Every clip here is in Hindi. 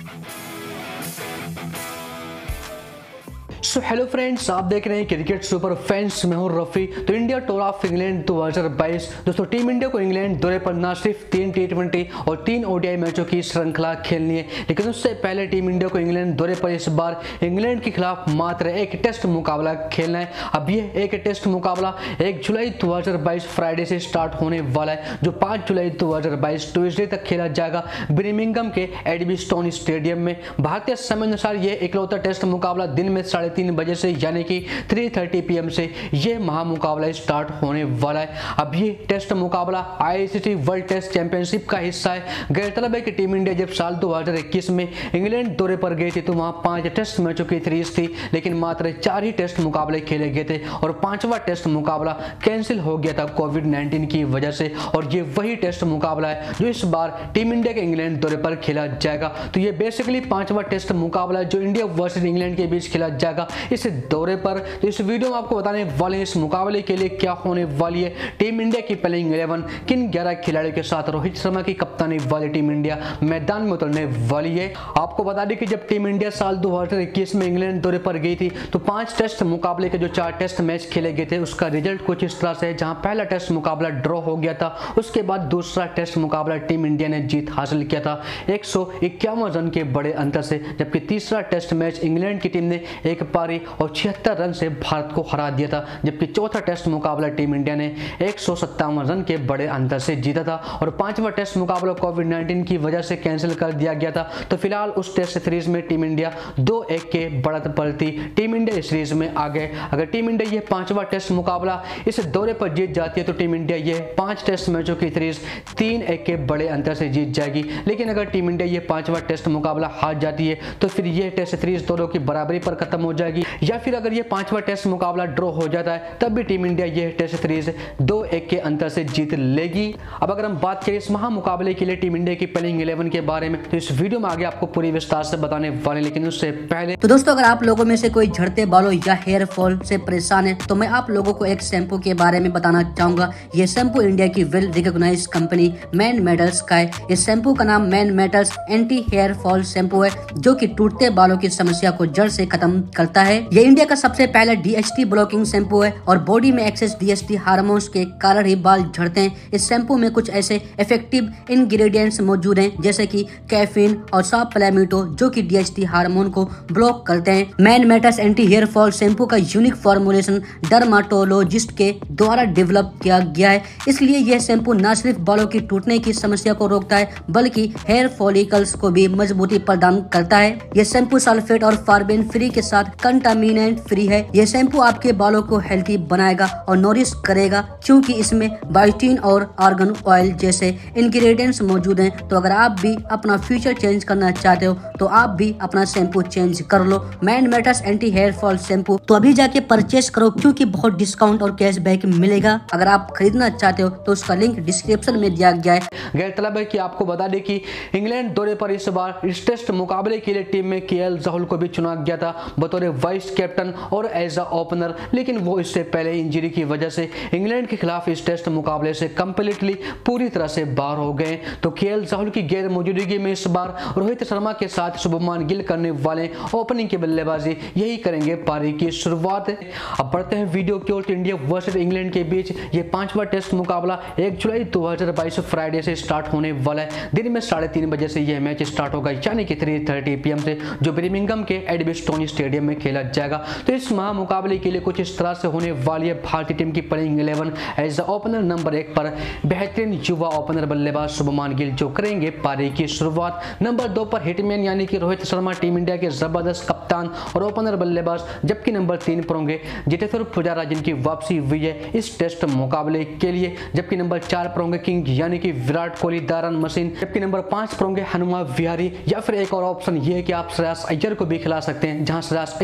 सो हेलो फ्रेंड्स, आप देख रहे हैं क्रिकेट सुपर फैंस। मैं हूं रफी। तो इंडिया टूर ऑफ इंग्लैंड 2022 दोस्तों, टीम इंडिया को इंग्लैंड दौरे पर न सिर्फ 3 T20 और 3 ODI मैचों की श्रृंखला खेलनी है, लेकिन उससे पहले टीम इंडिया को इंग्लैंड दौरे पर इस बार इंग्लैंड के खिलाफ मात्र एक टेस्ट मुकाबला खेलना है। अब ये एक टेस्ट मुकाबला 1 जुलाई 2022 फ्राइडे से स्टार्ट होने वाला है, जो 5 जुलाई 2022 ट्यूजडे तक खेला जाएगा बर्मिंघम के एडमिस्टोन स्टेडियम में। भारतीय समय अनुसार यह इकलौता टेस्ट मुकाबला दिन में 3:30 बजे से यानी कि 3:30 PM से यह महामुकाबला स्टार्ट होने वाला है। अब ये टेस्ट मुकाबला ICC वर्ल्ड टेस्ट चैंपियनशिप का हिस्सा है। गौरतलब है कि टीम इंडिया जब साल 2021 में इंग्लैंड दौरे पर गई थी तो वहां 5 टेस्ट मैचों की सीरीज थी, लेकिन मात्र 4 ही टेस्ट मुकाबले खेले गए थे और 5वां टेस्ट मुकाबला कैंसिल हो गया था कोविड-19 की वजह से। और ये वही टेस्ट मुकाबला है जो इस बार टीम इंडिया के इंग्लैंड दौरे पर खेला जाएगा। तो ये बेसिकली 5वां टेस्ट मुकाबला जो इंडिया वर्सेस इंग्लैंड के बीच खेला जाएगा इस दौरे पर। तो इस वीडियो में आपको बताने वाले हैं इस मुकाबले के लिए क्या होने वाली है। टीम इंडिया की प्लेइंग 11 किन 11 खिलाड़ियों के साथ रोहित शर्मा की कप्तानी वाली टीम इंडिया मैदान में उतरने वाली है। आपको बता दें कि जब टीम इंडिया साल 2021 में इंग्लैंड दौरे पर गई थी तो 5 टेस्ट मुकाबले के जो 4 टेस्ट मैच खेले गए थे उसका रिजल्ट कुछ इस तरह से है, जहां पहला टेस्ट मुकाबला ड्रॉ हो गया था, उसके बाद दूसरा टेस्ट मुकाबला टीम इंडिया ने जीत हासिल किया था 151 रन के बड़े अंतर से, जबकि तीसरा टेस्ट मैच इंग्लैंड की टीम ने एक पारी और 76 रन से भारत को हरा दिया था, जबकि चौथा टेस्ट मुकाबला टीम इंडिया ने 157 रन के बड़े अंतर से जीता था। और 5वां टेस्ट मुकाबला कोविड-19 की वजह से कैंसिल कर दिया गया था। तो फिलहाल उस टेस्ट सीरीज में टीम इंडिया 2-1 के बढ़त पर थी। टीम इंडिया इस सीरीज में आ गए। अगर टीम इंडिया ये 5वां टेस्ट मुकाबला इस दौरे पर जीत जाती है तो टीम इंडिया ये 5 टेस्ट मैचों की सीरीज 3-1 के बड़े अंतर से जीत जाएगी। लेकिन अगर टीम इंडिया ये 5वां टेस्ट मुकाबला हार जाती है तो फिर ये टेस्ट सीरीज दोनों की बराबरी पर खत्म हो जाएगी, या फिर अगर ये 5वां टेस्ट मुकाबला ड्रॉ हो जाता है तब भी टीम इंडिया ये टेस्ट सीरीज 2-1 के अंतर से जीत लेगी। अब अगर हम बात करें इस महामुकाबले के लिए टीम इंडिया की प्लेइंग 11 के बारे में तो इस वीडियो में आगे आपको पूरी विस्तार से बताने वाले, लेकिन उससे पहले तो दोस्तों, अगर आप लोगों में से कोई झड़ते बालों या हेयर फॉल से परेशान है तो मैं आप लोगों को एक शैम्पू के बारे में बताना चाहूंगा। ये शैम्पू इंडिया की well recognise company man metals का है। इस शैम्पू का नाम man metals anti hair fall shampoo है, जो कि टूटते बालों की समस्या को जड़ से खत्म करता है। ये इंडिया का सबसे पहला DHT ब्लॉकिंग शैम्पू है और बॉडी में एक्सेस DHT हार्मोन्स के कारण ही बाल झड़ते हैं। इस शैम्पू में कुछ ऐसे इफेक्टिव इंग्रेडिएंट्स मौजूद हैं जैसे कि कैफीन और साप्लामेटो, जो कि DHT हार्मोन को ब्लॉक करते हैं। Man metals anti hair fall shampoo का यूनिक फॉर्मुलेशन डर्माटोलॉजिस्ट के द्वारा डेवलप किया गया है, इसलिए यह शैम्पू न सिर्फ बालों की टूटने की समस्या को रोकता है बल्कि हेयर फॉलिकल्स को भी मजबूती प्रदान करता है। यह शैम्पू सल्फेट और पार्बेन फ्री के साथ कंटामिनेंट फ्री है। यह शैम्पू आपके बालों को हेल्थी बनाएगा और नोरिश करेगा, क्योंकि इसमें बायोटिन और आर्गन ऑयल जैसे इंग्रेडिएंट्स मौजूद हैं। तो अगर आप भी अपना फ्यूचर चेंज करना चाहते हो तो आप भी अपना शैम्पू चेंज कर लो। Man metals anti hair fall shampoo तो अभी जाके परचेस करो, क्योंकि बहुत डिस्काउंट और कैशबैक मिलेगा। अगर आप खरीदना चाहते हो तो उसका लिंक डिस्क्रिप्शन में दिया गया है। गौरतलब है कि आपको बता दें कि इंग्लैंड दौरे पर इस बार इस टेस्ट मुकाबले के लिए टीम में KL राहुल को भी चुना गया था बतौर वाइस कैप्टन और एज अ ओपनर, लेकिन वो इससे पहले इंजरी की वजह से इंग्लैंड के खिलाफ इस टेस्ट मुकाबले से कंप्लीटली पूरी तरह से बाहर हो गए। तो KL राहुल की गैर मौजूदगी में इस बार रोहित शर्मा के साथ शुभमान गिल करने वाले ओपनिंग की बल्लेबाजी यही करेंगे पारी की शुरुआत। अब बढ़ते हैं वीडियो की ओर। इंडिया वर्सेस इंग्लैंड के बीच ये 5वां टेस्ट मुकाबला 1 जुलाई 2022 फ्राइडे से स्टार्ट होने वाला है। दिन में 3:30 बजे से यह मैच स्टार्ट होगा, यानी कि 3:30 PM से, जो बर्मिंघम के एडमिस्टोन स्टेडियम में खेला जाएगा। तो इस महामुकाबले के लिए कुछ इस तरह से होने वाली है भारतीय टीम की प्लेइंग 11। एज ओपनर नंबर 1 पर बेहतरीन युवा ओपनर बल्लेबाज शुभमान गिल जो करेंगे पारी की शुरुआत। नंबर 2 पर हिटमैन यानी कि रोहित शर्मा, टीम इंडिया के जबरदस्त कप्तान और ओपनर बल्लेबाज, जबकि नंबर 3 पर होंगे जितेंद्र पुजारा जिनकी वापसी हुई है इस टेस्ट मुकाबले के लिए, जबकि नंबर 4 पर होंगे किंग यानी कि Virat Kohli the run machine, जबकि नंबर 5 पर होंगे हनुमा विहारी, या फिर एक और ऑप्शन ये है कि आप श्रेयस अय्यर को भी खिला सकते हैं, जहां श्रेयस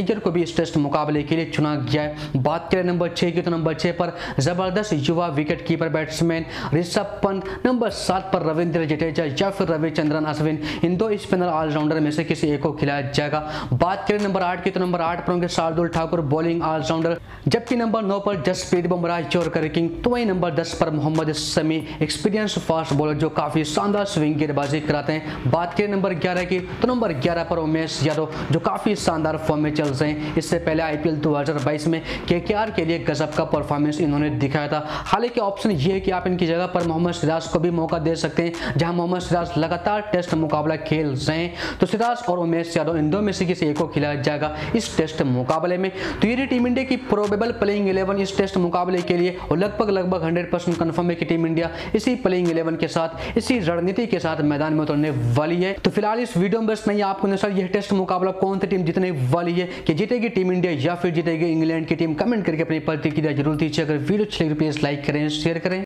अय्यर को भी इस टेस्ट मुकाबले के लिए चुना गया है। बात करें नंबर 6 की तो नंबर 6 पर जबरदस्त युवा wicket keeper batsman Rishabh Pant, number 7 पर रविंद्र जडेजा या फिर रविचंद्रन अश्विन, इन दो स्पिनर ऑलराउंडर में से किसी एक को खिलाया जाएगा। बात करें नंबर 8 की तो नंबर 8 पर होंगे शार्दुल ठाकुर बॉलिंग ऑलराउंडर, जबकि नंबर 9 पर जसप्रीत बुमराह यॉर्कर किंग, तो वहीं नंबर 10 पर Mohammed Shami experience fast bowler जो काफी शानदार स्विंग गेंदबाजी कराते हैं। बात करें नंबर 11 की तो नंबर 11 पर उमेश यादव जो काफी शानदार फॉर्म में चल रहे हैं। इससे पहले आईपीएल 2022 में केकेआर के लिए गजब का परफॉर्मेंस इन्होंने दिखाया था। हालांकि ऑप्शन ये है कि आप इनकी जगह पर मोहम्मद सिराज को भी मौका दे सकते हैं, जहां मोहम्मद सिराज लगातार टेस्ट मुकाबला खेल रहे हैं, तो सिराज और उमेश यादव इन दो में से किसी एक को खिलाया जाएगा इस टेस्ट मुकाबले में। तो ये टीम इंडिया की प्रोबेबल प्लेइंग 11 इस टेस्ट मुकाबले के लिए, और लगभग 100% कंफर्म है कि टीम इंडिया इसी प्लेइंग 11 के साथ, इसी रणनीति के साथ मैदान में उतरने वाली है। तो फिलहाल इस वीडियो में बस नहीं, आपको अनुसार यह टेस्ट मुकाबला कौन सी टीम जीतने वाली है, कि जीतेगी टीम इंडिया या फिर जीतेगी इंग्लैंड की टीम, कमेंट करके अपनी प्रतिक्रिया जरूर दीजिए। अगर वीडियो अच्छी लगे प्लीज लाइक करें, शेयर करें।